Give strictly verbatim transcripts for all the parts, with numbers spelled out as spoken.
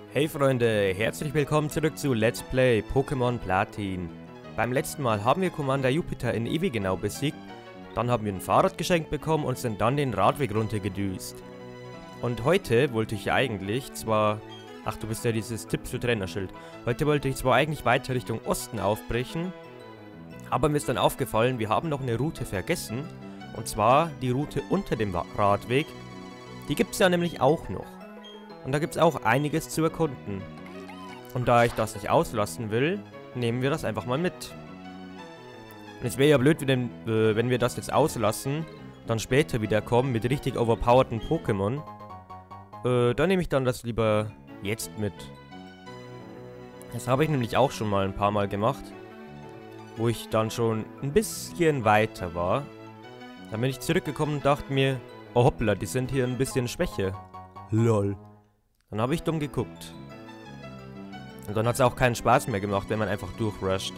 Hey Freunde, herzlich willkommen zurück zu Let's Play Pokémon Platin. Beim letzten Mal haben wir Commander Jupiter in Ewigenau besiegt, dann haben wir ein Fahrrad geschenkt bekommen und sind dann den Radweg runtergedüst. Und heute wollte ich eigentlich zwar... Ach, du bist ja dieses Tipps für Trainerschild. Heute wollte ich zwar eigentlich weiter Richtung Osten aufbrechen, aber mir ist dann aufgefallen, wir haben noch eine Route vergessen. Und zwar die Route unter dem Radweg. Die gibt es ja nämlich auch noch. Und da gibt es auch einiges zu erkunden. Und da ich das nicht auslassen will, nehmen wir das einfach mal mit. Und es wäre ja blöd, wenn, äh, wenn wir das jetzt auslassen, dann später wiederkommen mit richtig overpowerten Pokémon. Äh, da nehme ich dann das lieber jetzt mit. Das habe ich nämlich auch schon mal ein paar Mal gemacht. Wo ich dann schon ein bisschen weiter war. Dann bin ich zurückgekommen und dachte mir, oh hoppla, die sind hier ein bisschen schwächer. Lol. Dann habe ich dumm geguckt. Und dann hat es auch keinen Spaß mehr gemacht, wenn man einfach durchrusht.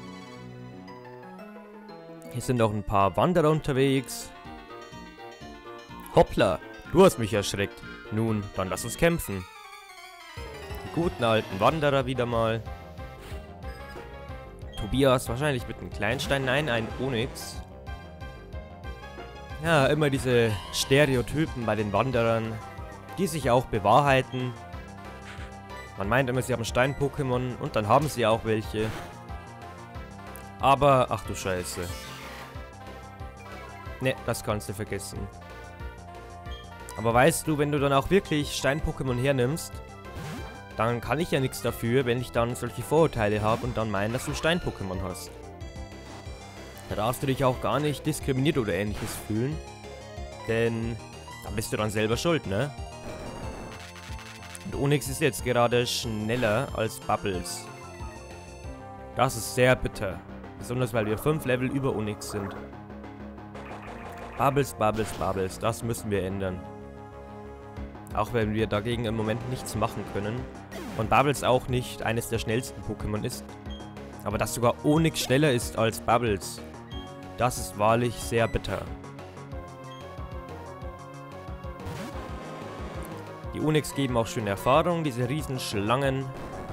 Hier sind auch ein paar Wanderer unterwegs. Hoppla, du hast mich erschreckt. Nun, dann lass uns kämpfen. Die guten alten Wanderer wieder mal. Tobias, wahrscheinlich mit einem Kleinstein. Nein, ein Onyx. Ja, immer diese Stereotypen bei den Wanderern, die sich auch bewahrheiten. Man meint immer, sie haben Stein-Pokémon und dann haben sie auch welche. Aber, ach du Scheiße. Ne, das kannst du vergessen. Aber weißt du, wenn du dann auch wirklich Stein-Pokémon hernimmst, dann kann ich ja nichts dafür, wenn ich dann solche Vorurteile habe und dann meine, dass du Stein-Pokémon hast. Da darfst du dich auch gar nicht diskriminiert oder ähnliches fühlen. Denn dann bist du dann selber schuld, ne? Und Onyx ist jetzt gerade schneller als Bubbles. Das ist sehr bitter. Besonders weil wir fünf Level über Onyx sind. Bubbles, Bubbles, Bubbles. Das müssen wir ändern. Auch wenn wir dagegen im Moment nichts machen können. Und Bubbles auch nicht eines der schnellsten Pokémon ist. Aber dass sogar Onyx schneller ist als Bubbles, das ist wahrlich sehr bitter. Die Onyx geben auch schöne Erfahrung, diese Riesenschlangen.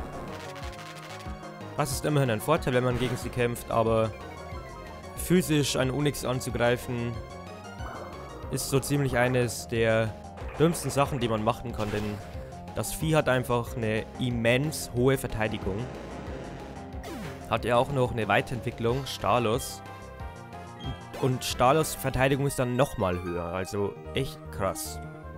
Das ist immerhin ein Vorteil, wenn man gegen sie kämpft, aber physisch einen Onyx anzugreifen ist so ziemlich eines der dümmsten Sachen, die man machen kann, denn das Vieh hat einfach eine immens hohe Verteidigung. Hat er auch noch eine Weiterentwicklung, Stalos. Und Stalos Verteidigung ist dann nochmal höher, also echt krass.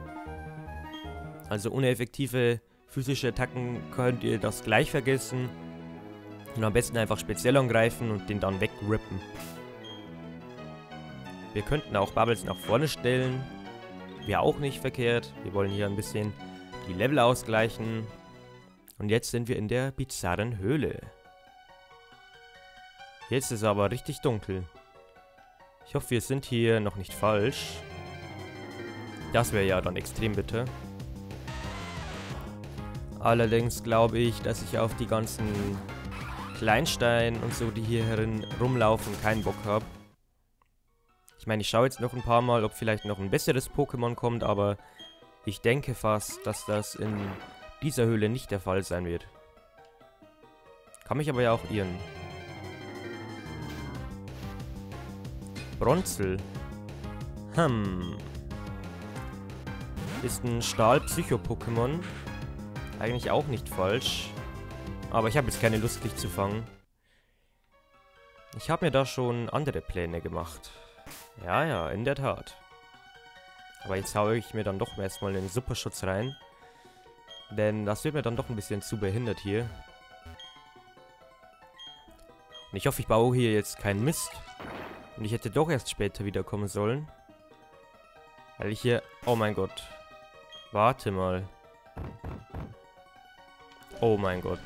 Also ohne effektive physische Attacken könnt ihr das gleich vergessen. Und am besten einfach speziell angreifen und den dann wegrippen. Wir könnten auch Bubbles nach vorne stellen. Wäre auch nicht verkehrt. Wir wollen hier ein bisschen die Level ausgleichen. Und jetzt sind wir in der bizarren Höhle. Jetzt ist es aber richtig dunkel. Ich hoffe, wir sind hier noch nicht falsch. Das wäre ja dann extrem bitter. Allerdings glaube ich, dass ich auf die ganzen Kleinsteine und so, die hier herin rumlaufen, keinen Bock habe. Ich meine, ich schaue jetzt noch ein paar Mal, ob vielleicht noch ein besseres Pokémon kommt, aber ich denke fast, dass das in dieser Höhle nicht der Fall sein wird. Kann mich aber ja auch irren. Bronzel. Hm. Ist ein Stahl-Psycho-Pokémon. Eigentlich auch nicht falsch. Aber ich habe jetzt keine Lust, dich zu fangen. Ich habe mir da schon andere Pläne gemacht. Ja, ja, in der Tat. Aber jetzt haue ich mir dann doch erstmal den Superschutz rein. Denn das wird mir dann doch ein bisschen zu behindert hier. Und ich hoffe, ich baue hier jetzt keinen Mist. Und ich hätte doch erst später wiederkommen sollen. Weil ich hier... Oh mein Gott. Warte mal. Oh mein Gott.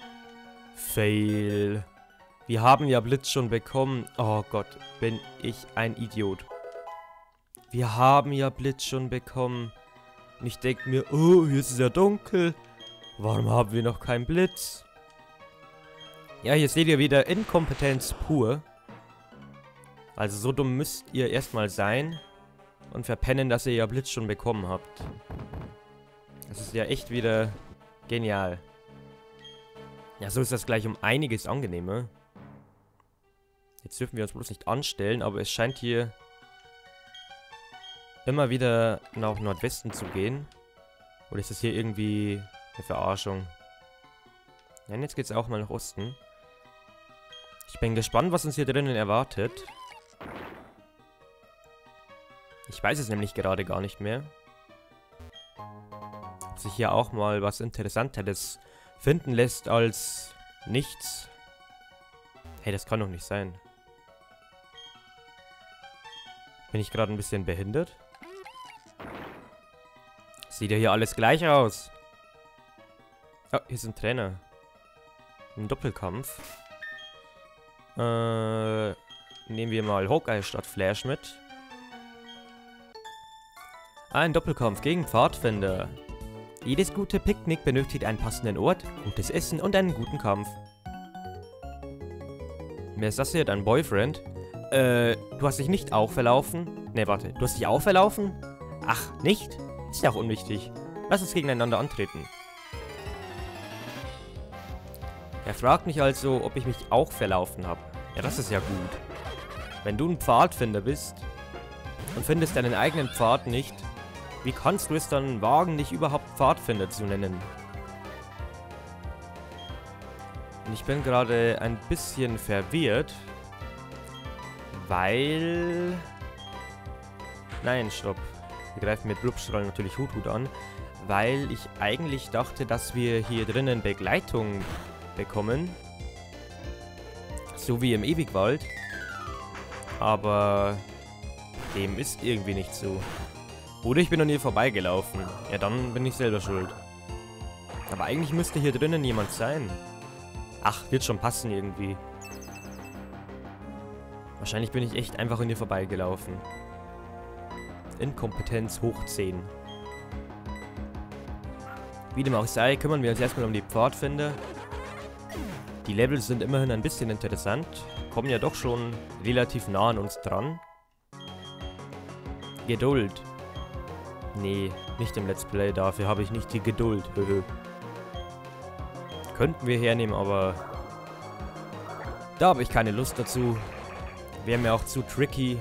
Fail. Wir haben ja Blitz schon bekommen. Oh Gott, bin ich ein Idiot. Wir haben ja Blitz schon bekommen. Und ich denke mir, oh, hier ist es ja dunkel. Warum haben wir noch keinen Blitz? Ja, hier seht ihr wieder Inkompetenz pur. Also so dumm müsst ihr erstmal sein. Und verpennen, dass ihr ja Blitz schon bekommen habt. Das ist ja echt wieder Genial. Ja, so ist das gleich um einiges angenehmer. Jetzt dürfen wir uns bloß nicht anstellen, aber es scheint hier immer wieder nach Nordwesten zu gehen. Oder ist das hier irgendwie eine Verarschung? Ja, jetzt geht es auch mal nach Osten. Ich bin gespannt, was uns hier drinnen erwartet. Ich weiß es nämlich gerade gar nicht mehr. Ob sich hier auch mal was Interessanteres finden lässt als nichts. Hey, das kann doch nicht sein. Bin ich gerade ein bisschen behindert? Sieht ja hier alles gleich aus. Oh, hier ist ein Trainer. Ein Doppelkampf. Äh, nehmen wir mal Hawkeye statt Flash mit. Ein Doppelkampf gegen Pfadfinder. Jedes gute Picknick benötigt einen passenden Ort, gutes Essen und einen guten Kampf. Wer ist das hier? Dein Boyfriend? Äh, du hast dich nicht auch verlaufen? Ne, warte. Du hast dich auch verlaufen? Ach, nicht? Ist ja auch unwichtig. Lass uns gegeneinander antreten. Er fragt mich also, ob ich mich auch verlaufen habe. Ja, das ist ja gut. Wenn du ein Pfadfinder bist und findest deinen eigenen Pfad nicht, wie kannst du es dann wagen, dich überhaupt Pfadfinder zu nennen? Und ich bin gerade ein bisschen verwirrt, weil... Nein, stopp. Wir greifen mit Blubstrahl natürlich Hut-Hut an, weil ich eigentlich dachte, dass wir hier drinnen Begleitung bekommen. So wie im Ewigwald. Aber dem ist irgendwie nicht so. Oder ich bin an ihr vorbeigelaufen. Ja, dann bin ich selber schuld. Aber eigentlich müsste hier drinnen jemand sein. Ach, wird schon passen irgendwie. Wahrscheinlich bin ich echt einfach an ihr vorbeigelaufen. Inkompetenz hoch zehn. Wie dem auch sei, kümmern wir uns erstmal um die Pfadfinder. Die Levels sind immerhin ein bisschen interessant. Kommen ja doch schon relativ nah an uns dran. Geduld. Nee, nicht im Let's Play. Dafür habe ich nicht die Geduld. Könnten wir hernehmen, aber da habe ich keine Lust dazu. Wäre mir auch zu tricky.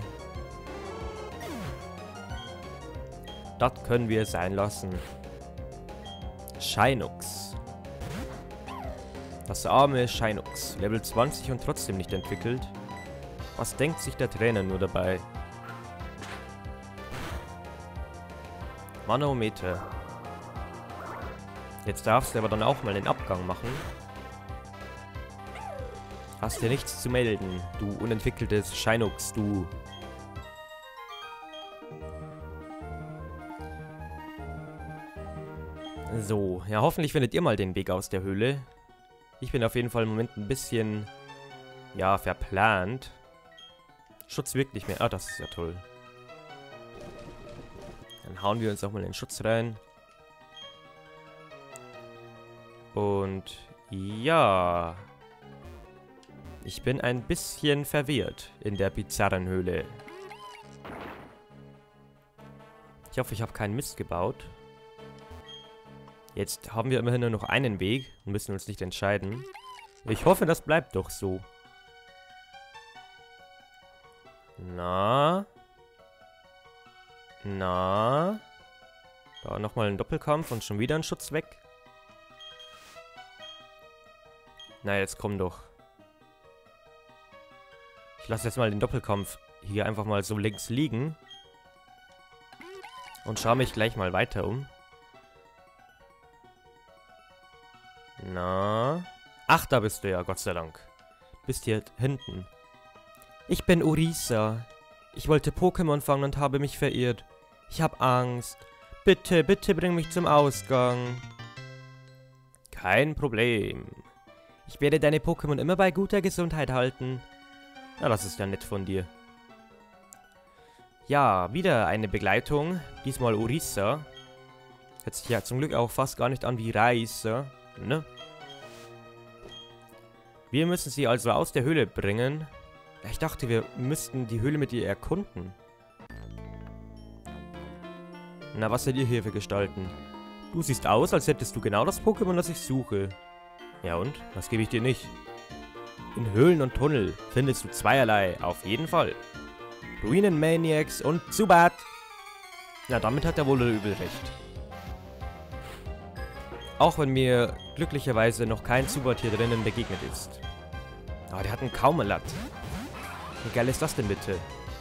Das können wir sein lassen. Shinux. Das arme Shinux. Level zwanzig und trotzdem nicht entwickelt. Was denkt sich der Trainer nur dabei? Manometer. Jetzt darfst du aber dann auch mal den Abgang machen. Hast dir nichts zu melden, du unentwickeltes Shinux, du. So, ja, hoffentlich findet ihr mal den Weg aus der Höhle. Ich bin auf jeden Fall im Moment ein bisschen, ja, verplant. Schutz wirkt nicht mehr. Ah, das ist ja toll. Dann hauen wir uns auch mal in den Schutz rein. Und ja, ich bin ein bisschen verwirrt in der bizarren Höhle. Ich hoffe, ich habe keinen Mist gebaut. Jetzt haben wir immerhin nur noch einen Weg und müssen uns nicht entscheiden. Ich hoffe, das bleibt doch so. Na? Na? Da nochmal ein Doppelkampf und schon wieder ein Schutz weg. Na, jetzt komm doch. Ich lasse jetzt mal den Doppelkampf hier einfach mal so links liegen. Und schaue mich gleich mal weiter um. Na? Ach, da bist du ja, Gott sei Dank. Bist hier hinten. Ich bin Orisa. Ich wollte Pokémon fangen und habe mich verirrt. Ich habe Angst. Bitte, bitte bring mich zum Ausgang. Kein Problem. Ich werde deine Pokémon immer bei guter Gesundheit halten. Na, das ist ja nett von dir. Ja, wieder eine Begleitung. Diesmal Orisa. Hört sich ja zum Glück auch fast gar nicht an wie Reise. Ne? Wir müssen sie also aus der Höhle bringen. Ich dachte, wir müssten die Höhle mit ihr erkunden. Na, was seid ihr hier für Gestalten? Du siehst aus, als hättest du genau das Pokémon, das ich suche. Ja und? Was gebe ich dir nicht? In Höhlen und Tunnel findest du zweierlei, auf jeden Fall. Ruinen-Maniacs und Zubat. Na, damit hat er wohl oder übel recht. Auch wenn mir glücklicherweise noch kein Zubat hier drinnen begegnet ist. Aber der hat einen Kaumelat. Wie geil ist das denn bitte?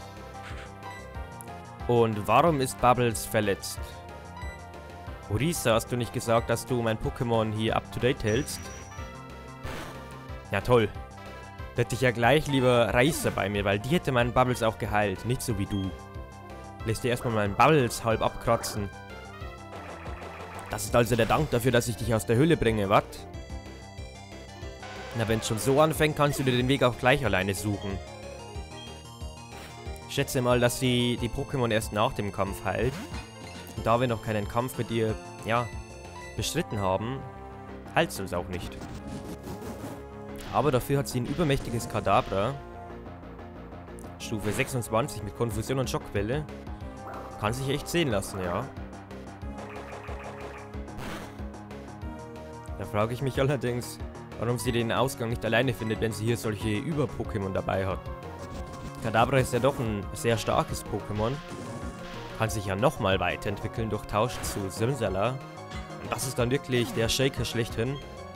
Und warum ist Bubbles verletzt? Orisa, hast du nicht gesagt, dass du mein Pokémon hier up to date hältst? Ja toll. Da hätte ich ja gleich lieber Raisa bei mir, weil die hätte meinen Bubbles auch geheilt. Nicht so wie du. Lässt dir erstmal meinen Bubbles halb abkratzen. Das ist also der Dank dafür, dass ich dich aus der Höhle bringe, wat? Na, wenn es schon so anfängt, kannst du dir den Weg auch gleich alleine suchen. Ich schätze mal, dass sie die Pokémon erst nach dem Kampf heilt. Und da wir noch keinen Kampf mit ihr, ja, bestritten haben, heilt sie uns auch nicht. Aber dafür hat sie ein übermächtiges Kadabra. Stufe sechsundzwanzig mit Konfusion und Schockwelle. Kann sich echt sehen lassen, ja. Da frage ich mich allerdings, warum sie den Ausgang nicht alleine findet, wenn sie hier solche Über-Pokémon dabei hat. Kadabra ist ja doch ein sehr starkes Pokémon. Kann sich ja nochmal weiterentwickeln durch Tausch zu Simsala. Und das ist dann wirklich der Shaker schlechthin.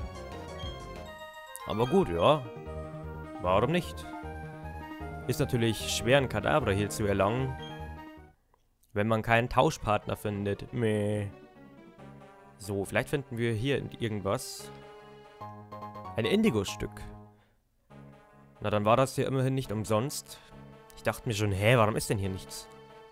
Aber gut, ja. Warum nicht? Ist natürlich schwer, einen Kadabra hier zu erlangen, wenn man keinen Tauschpartner findet. Meh. So, vielleicht finden wir hier irgendwas. Ein Indigo-Stück. Na, dann war das hier immerhin nicht umsonst. Ich dachte mir schon, hä, warum ist denn hier nichts?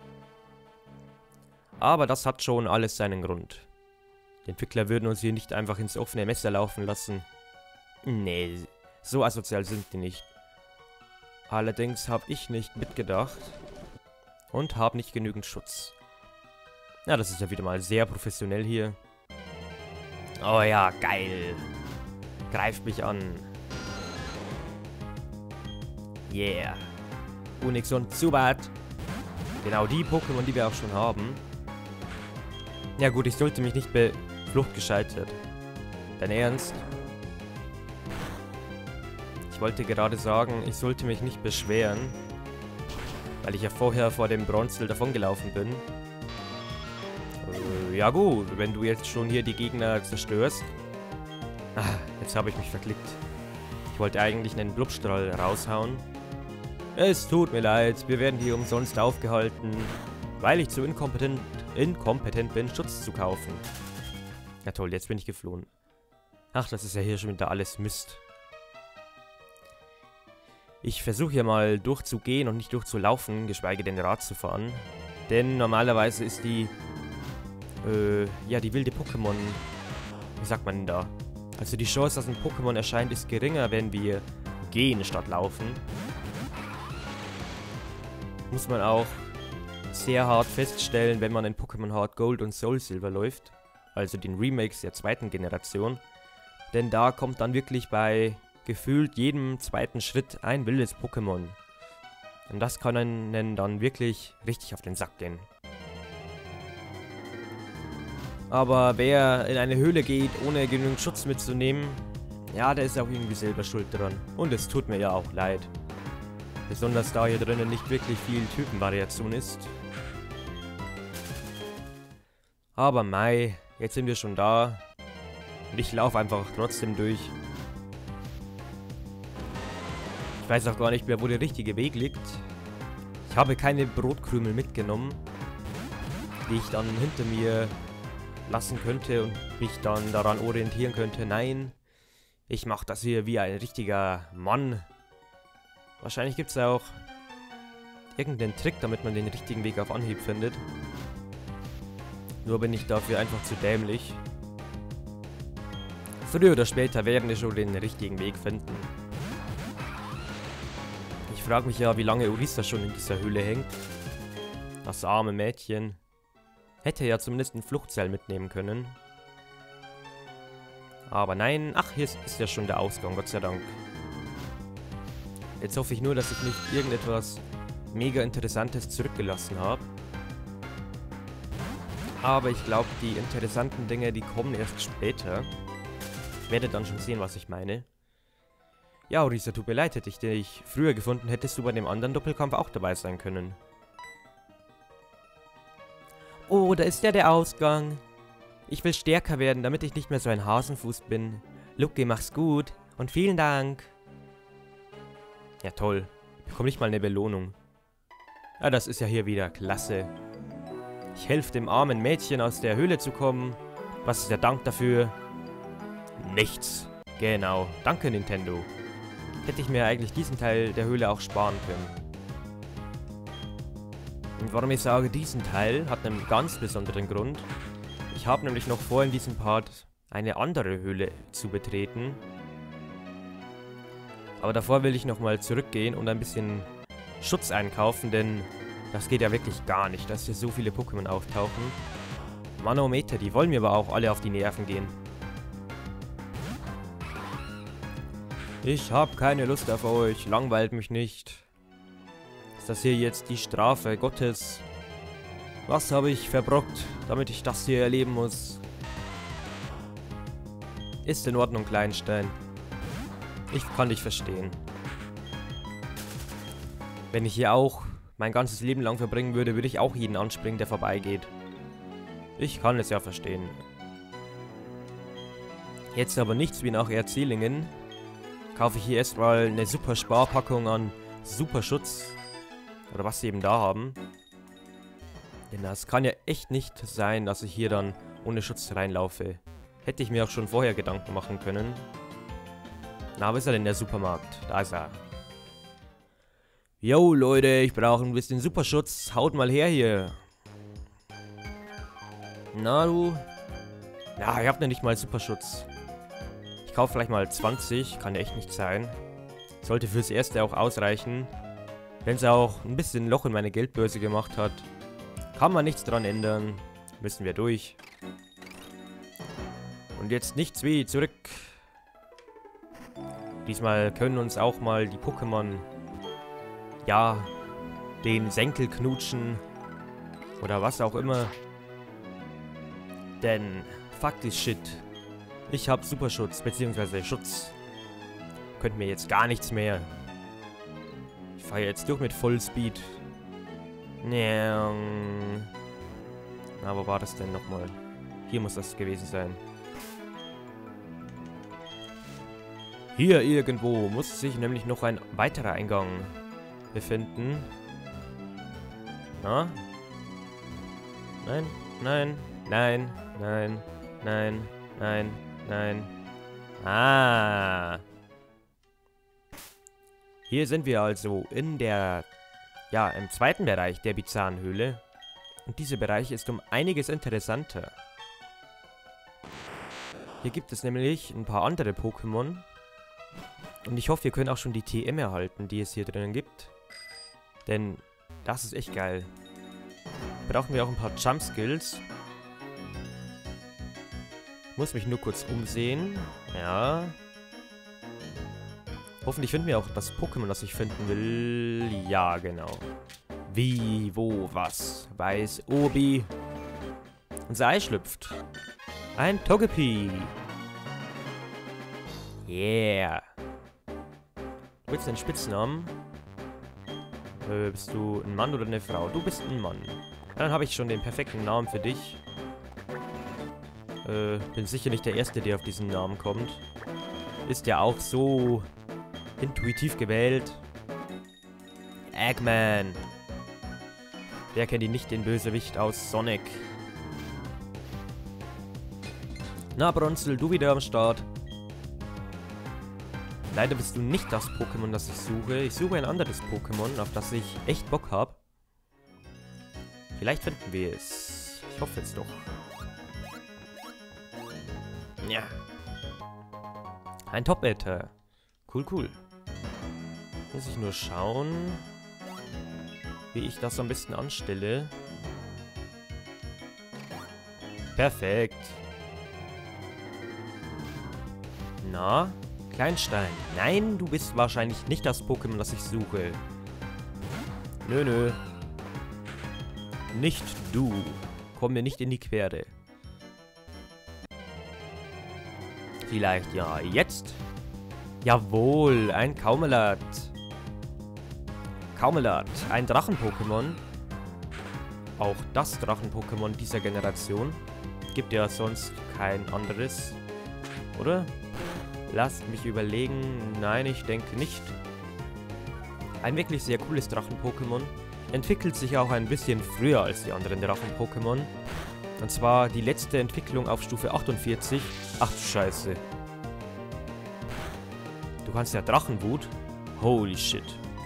Aber das hat schon alles seinen Grund. Die Entwickler würden uns hier nicht einfach ins offene Messer laufen lassen. Nee, so asozial sind die nicht. Allerdings habe ich nicht mitgedacht und habe nicht genügend Schutz. Ja, das ist ja wieder mal sehr professionell hier. Oh ja, geil. Greift mich an. Yeah. Unix und Zubat. Genau die Pokémon, die wir auch schon haben. Ja gut, ich sollte mich nicht be... Flucht gescheitert. Dein Ernst? Ich wollte gerade sagen, ich sollte mich nicht beschweren. Weil ich ja vorher vor dem Bronzel davongelaufen bin. Äh, ja gut, wenn du jetzt schon hier die Gegner zerstörst. Ah, jetzt habe ich mich verklickt. Ich wollte eigentlich einen Blubstrahl raushauen. Es tut mir leid, wir werden hier umsonst aufgehalten, weil ich zu inkompetent, inkompetent bin, Schutz zu kaufen. Ja toll, jetzt bin ich geflohen. Ach, das ist ja hier schon wieder alles Mist. Ich versuche hier mal durchzugehen und nicht durchzulaufen, geschweige denn Rad zu fahren. Denn normalerweise ist die, äh, ja, die wilde Pokémon, wie sagt man denn da? Also die Chance, dass ein Pokémon erscheint, ist geringer, wenn wir gehen statt laufen. Muss man auch sehr hart feststellen, wenn man in Pokémon Heart Gold und Soul Silver läuft. Also den Remakes der zweiten Generation. Denn da kommt dann wirklich bei gefühlt jedem zweiten Schritt ein wildes Pokémon. Und das kann einen dann wirklich richtig auf den Sack gehen. Aber wer in eine Höhle geht, ohne genügend Schutz mitzunehmen, ja, der ist auch irgendwie selber schuld dran. Und es tut mir ja auch leid. Besonders da hier drinnen nicht wirklich viel Typenvariation ist. Aber mei, jetzt sind wir schon da. Und ich laufe einfach trotzdem durch. Ich weiß auch gar nicht mehr, wo der richtige Weg liegt. Ich habe keine Brotkrümel mitgenommen, die ich dann hinter mir lassen könnte und mich dann daran orientieren könnte. Nein, ich mache das hier wie ein richtiger Mann. Wahrscheinlich gibt es auch irgendeinen Trick, damit man den richtigen Weg auf Anhieb findet. Nur bin ich dafür einfach zu dämlich. Früher oder später werden wir schon den richtigen Weg finden. Ich frage mich ja, wie lange Orisa schon in dieser Höhle hängt. Das arme Mädchen. Hätte ja zumindest ein Fluchtseil mitnehmen können. Aber nein, ach, hier ist, ist ja schon der Ausgang, Gott sei Dank. Jetzt hoffe ich nur, dass ich nicht irgendetwas mega Interessantes zurückgelassen habe. Aber ich glaube, die interessanten Dinge, die kommen erst später. Werdet dann schon sehen, was ich meine. Ja, Orisa, tut mir leid, hätte ich dich früher gefunden, hättest du bei dem anderen Doppelkampf auch dabei sein können. Oh, da ist ja der Ausgang. Ich will stärker werden, damit ich nicht mehr so ein Hasenfuß bin. Lucky, mach's gut und vielen Dank. Ja, toll. Ich bekomme nicht mal eine Belohnung. Ja, das ist ja hier wieder klasse. Ich helfe dem armen Mädchen aus der Höhle zu kommen. Was ist der Dank dafür? Nichts. Genau. Danke, Nintendo. Hätte ich mir eigentlich diesen Teil der Höhle auch sparen können. Und warum ich sage diesen Teil, hat einen ganz besonderen Grund. Ich habe nämlich noch vor, in diesem Part eine andere Höhle zu betreten. Aber davor will ich nochmal zurückgehen und ein bisschen Schutz einkaufen, denn das geht ja wirklich gar nicht, dass hier so viele Pokémon auftauchen. Manometer, die wollen mir aber auch alle auf die Nerven gehen. Ich habe keine Lust auf euch, langweilt mich nicht. Ist das hier jetzt die Strafe Gottes? Was habe ich verbrockt, damit ich das hier erleben muss? Ist in Ordnung, Kleinstein. Ich kann dich verstehen. Wenn ich hier auch mein ganzes Leben lang verbringen würde, würde ich auch jeden anspringen, der vorbeigeht. Ich kann es ja verstehen. Jetzt aber nichts wie nach Erzählungen. Kaufe ich hier erstmal eine super Sparpackung an Superschutz. Oder was sie eben da haben. Denn das kann ja echt nicht sein, dass ich hier dann ohne Schutz reinlaufe. Hätte ich mir auch schon vorher Gedanken machen können. Na, wo ist er denn, der Supermarkt? Da ist er. Yo, Leute, ich brauche ein bisschen Superschutz. Haut mal her hier. Na, du? Ja, ihr habt ja nicht mal Superschutz. Ich kaufe vielleicht mal zwanzig. Kann echt nicht sein. Sollte fürs Erste auch ausreichen. Wenn es auch ein bisschen Loch in meine Geldbörse gemacht hat. Kann man nichts dran ändern. Müssen wir durch. Und jetzt nichts wie zurück. Diesmal können uns auch mal die Pokémon, ja, den Senkel knutschen. Oder was auch immer. Denn, fuck this shit. Ich hab Superschutz, beziehungsweise Schutz. Könnt mir jetzt gar nichts mehr. Ich fahre jetzt durch mit Vollspeed. Na, wo war das denn nochmal? Hier muss das gewesen sein. Hier irgendwo muss sich nämlich noch ein weiterer Eingang befinden. Na? Nein, nein, nein, nein, nein, nein, nein. Ah. Hier sind wir also in der, ja, im zweiten Bereich der Bizarrenhöhle. Und dieser Bereich ist um einiges interessanter. Hier gibt es nämlich ein paar andere Pokémon. Und ich hoffe, wir können auch schon die T M erhalten, die es hier drinnen gibt. Denn das ist echt geil. Brauchen wir auch ein paar Jump Skills. Muss mich nur kurz umsehen. Ja. Hoffentlich finden wir auch das Pokémon, das ich finden will. Ja, genau. Wie, wo, was? Weiß Obi. Unser Ei schlüpft. Ein Togepi. Yeah. Du willst einen Spitznamen? Äh, bist du ein Mann oder eine Frau? Du bist ein Mann. Dann habe ich schon den perfekten Namen für dich. Äh, bin sicher nicht der Erste, der auf diesen Namen kommt. Ist ja auch so intuitiv gewählt. Eggman. Wer kennt ihn nicht, den Bösewicht aus Sonic? Na, Bronzel, du wieder am Start. Leider bist du nicht das Pokémon, das ich suche. Ich suche ein anderes Pokémon, auf das ich echt Bock habe. Vielleicht finden wir es. Ich hoffe es doch. Ja. Ein Top-Eater. Cool, cool. Muss ich nur schauen, wie ich das am besten anstelle. Perfekt. Na? Kleinstein. Nein, du bist wahrscheinlich nicht das Pokémon, das ich suche. Nö, nö. Nicht du. kommen mir nicht in die Quere. Vielleicht ja jetzt? Jawohl, ein Kaumelat. Kaumelat, ein Drachen-Pokémon. Auch das Drachen-Pokémon dieser Generation. Gibt ja sonst kein anderes. Oder? Lasst mich überlegen. Nein, ich denke nicht. Ein wirklich sehr cooles Drachen-Pokémon. Entwickelt sich auch ein bisschen früher als die anderen Drachen-Pokémon. Und zwar die letzte Entwicklung auf Stufe achtundvierzig. Ach du Scheiße. Du kannst ja Drachenwut. Holy shit.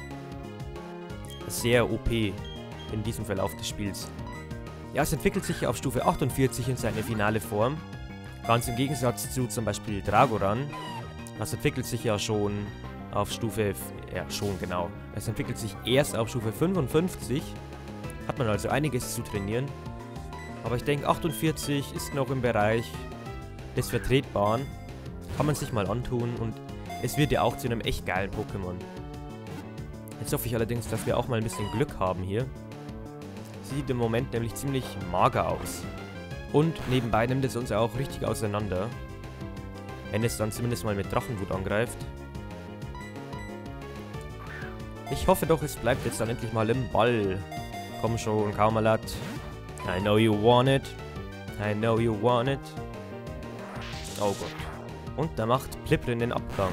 Sehr O P in diesem Verlauf des Spiels. Ja, es entwickelt sich auf Stufe achtundvierzig in seine finale Form. Ganz im Gegensatz zu zum Beispiel Dragoran. Das entwickelt sich ja schon auf Stufe... Ja, schon genau. Es entwickelt sich erst auf Stufe fünfundfünfzig. Hat man also einiges zu trainieren. Aber ich denke, achtundvierzig ist noch im Bereich des Vertretbaren. Kann man sich mal antun und es wird ja auch zu einem echt geilen Pokémon. Jetzt hoffe ich allerdings, dass wir auch mal ein bisschen Glück haben hier. Sieht im Moment nämlich ziemlich mager aus. Und nebenbei nimmt es uns auch richtig auseinander. Wenn es dann zumindest mal mit Drachenwut angreift. Ich hoffe doch, es bleibt jetzt dann endlich mal im Ball. Komm schon, Kaumelat. I know you want it. I know you want it. Oh Gott. Und da macht Plipprin den Abgang.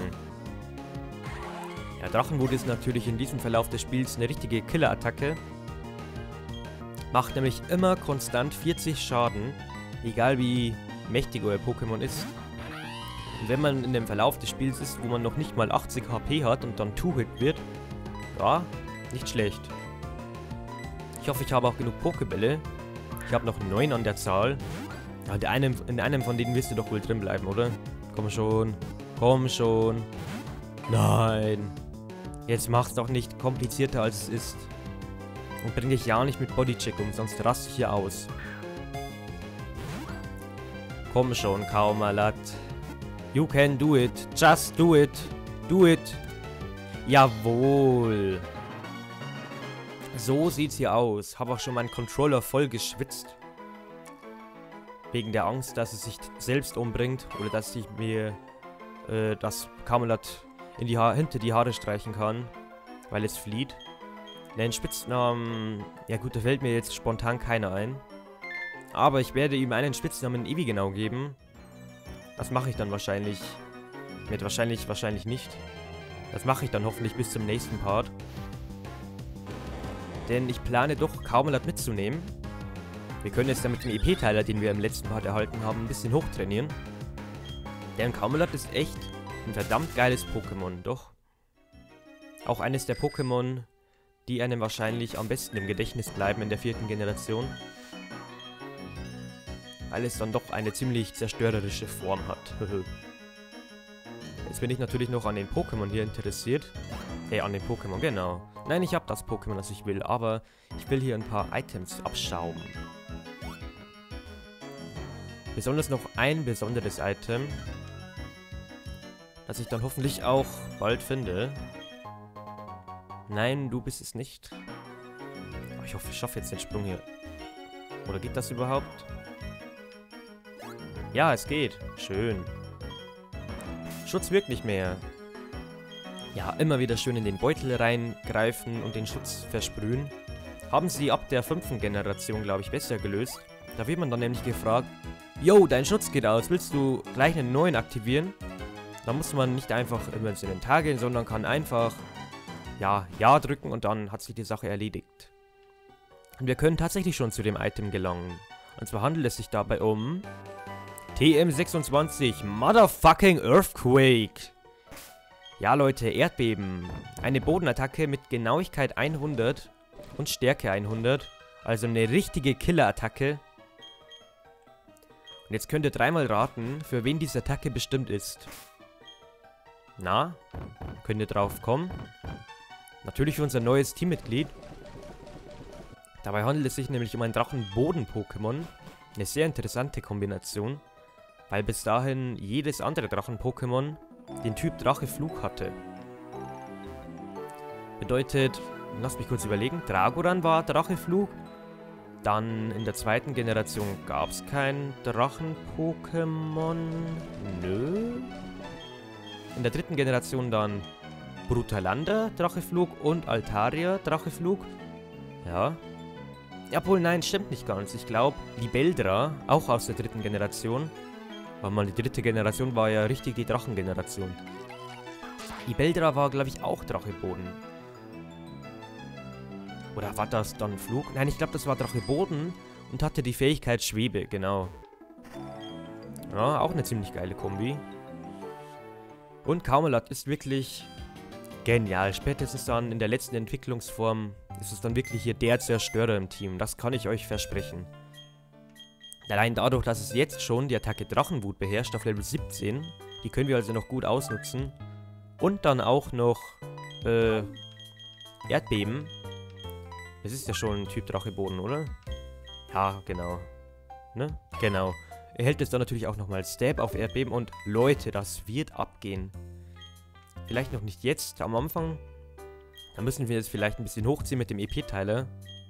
Ja, Drachenwut ist natürlich in diesem Verlauf des Spiels eine richtige Killer-Attacke. Macht nämlich immer konstant vierzig Schaden, egal wie mächtig euer Pokémon ist. Und wenn man in dem Verlauf des Spiels ist, wo man noch nicht mal achtzig H P hat und dann Two-Hit wird, ja, nicht schlecht. Ich hoffe, ich habe auch genug Pokébälle. Ich habe noch neun an der Zahl. Ja, in einem, in einem von denen wirst du doch wohl drin bleiben, oder? Komm schon. Komm schon. Nein. Jetzt mach's doch nicht komplizierter, als es ist. Und bring dich ja nicht mit Bodycheck um, sonst raste ich hier aus. Komm schon, Kaumelat. You can do it. Just do it. Do it. Jawohl. So sieht's hier aus. Habe auch schon meinen Controller voll geschwitzt. Wegen der Angst, dass es sich selbst umbringt. Oder dass ich mir äh, das Kaumelat in die ha hinter die Haare streichen kann. Weil es flieht. Den Spitznamen... Ja gut, da fällt mir jetzt spontan keiner ein. Aber ich werde ihm einen Spitznamen Evigenau geben. Das mache ich dann wahrscheinlich. Mit wahrscheinlich, wahrscheinlich nicht. Das mache ich dann hoffentlich bis zum nächsten Part. Denn ich plane doch, Kaumelat mitzunehmen. Wir können jetzt damit den E P-Teiler, den wir im letzten Part erhalten haben, ein bisschen hochtrainieren. Denn Kaumelat ist echt ein verdammt geiles Pokémon, doch. Auch eines der Pokémon, die einem wahrscheinlich am besten im Gedächtnis bleiben in der vierten Generation. Weil es dann doch eine ziemlich zerstörerische Form hat. Jetzt bin ich natürlich noch an den Pokémon hier interessiert. Hey, an den Pokémon, genau. Nein, ich habe das Pokémon, das ich will, aber ich will hier ein paar Items abschrauben. Besonders noch ein besonderes Item, das ich dann hoffentlich auch bald finde. Nein, du bist es nicht. Oh, ich hoffe, ich schaffe jetzt den Sprung hier. Oder geht das überhaupt? Ja, es geht. Schön. Schutz wirkt nicht mehr. Ja, immer wieder schön in den Beutel reingreifen und den Schutz versprühen. Haben sie ab der fünften Generation, glaube ich, besser gelöst. Da wird man dann nämlich gefragt, yo, dein Schutz geht aus, willst du gleich einen neuen aktivieren? Da muss man nicht einfach immer ins Inventar gehen, sondern kann einfach, ja, Ja drücken und dann hat sich die Sache erledigt. Und wir können tatsächlich schon zu dem Item gelangen. Und zwar handelt es sich dabei um T M sechsundzwanzig Motherfucking Earthquake. Ja, Leute, Erdbeben. Eine Bodenattacke mit Genauigkeit hundert und Stärke hundert. Also eine richtige Killer-Attacke. Und jetzt könnt ihr dreimal raten, für wen diese Attacke bestimmt ist. Na? Könnt ihr drauf kommen? Natürlich für unser neues Teammitglied. Dabei handelt es sich nämlich um ein Drachenboden-Pokémon. Eine sehr interessante Kombination. Weil bis dahin jedes andere Drachen-Pokémon den Typ Drache-Flug hatte. Bedeutet, lasst mich kurz überlegen, Dragoran war Drache-Flug, Dann in der zweiten Generation gab es kein Drachen-Pokémon. Nö. In der dritten Generation dann Brutalander, Dracheflug und Altaria, Dracheflug. Ja. Obwohl, nein, stimmt nicht ganz. Ich glaube, Libeldra, auch aus der dritten Generation. Weil mal die dritte Generation war ja richtig die Drachengeneration. Libeldra war, glaube ich, auch Dracheboden. Oder war das dann Flug? Nein, ich glaube, das war Dracheboden und hatte die Fähigkeit Schwebe, genau. Ja, auch eine ziemlich geile Kombi. Und Kaumelat ist wirklich genial. Spätestens dann in der letzten Entwicklungsform ist es dann wirklich hier der Zerstörer im Team. Das kann ich euch versprechen. Allein dadurch, dass es jetzt schon die Attacke Drachenwut beherrscht auf Level siebzehn, die können wir also noch gut ausnutzen. Und dann auch noch äh, Erdbeben. Das ist ja schon ein Typ Dracheboden, oder? Ja, genau. Ne? Genau. Er hält jetzt dann natürlich auch nochmal Stab auf Erdbeben und Leute, das wird abgehen. Vielleicht noch nicht jetzt, am Anfang. Da müssen wir jetzt vielleicht ein bisschen hochziehen mit dem E P-Teiler.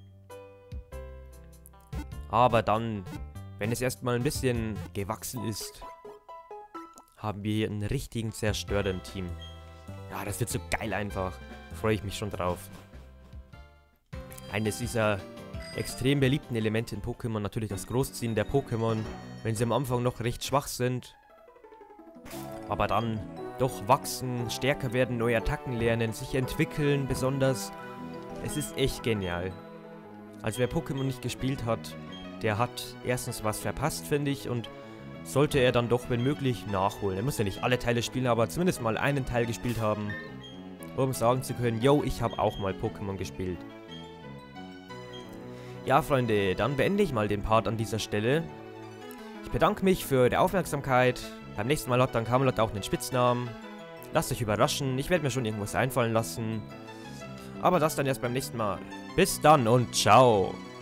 Aber dann, wenn es erstmal ein bisschen gewachsen ist, haben wir hier einen richtigen Zerstörer im Team. Ja, das wird so geil einfach. Freue ich mich schon drauf. Eines dieser extrem beliebten Elemente in Pokémon, natürlich das Großziehen der Pokémon, wenn sie am Anfang noch recht schwach sind. Aber dann doch wachsen, stärker werden, neue Attacken lernen, sich entwickeln besonders. Es ist echt genial. Also wer Pokémon nicht gespielt hat, der hat erstens was verpasst, finde ich, und sollte er dann doch, wenn möglich, nachholen. Er muss ja nicht alle Teile spielen, aber zumindest mal einen Teil gespielt haben, um sagen zu können, yo, ich habe auch mal Pokémon gespielt. Ja, Freunde, dann beende ich mal den Part an dieser Stelle. Ich bedanke mich für die Aufmerksamkeit. Beim nächsten Mal hat dann Kaumelat auch einen Spitznamen. Lasst euch überraschen, ich werde mir schon irgendwas einfallen lassen. Aber das dann erst beim nächsten Mal. Bis dann und ciao.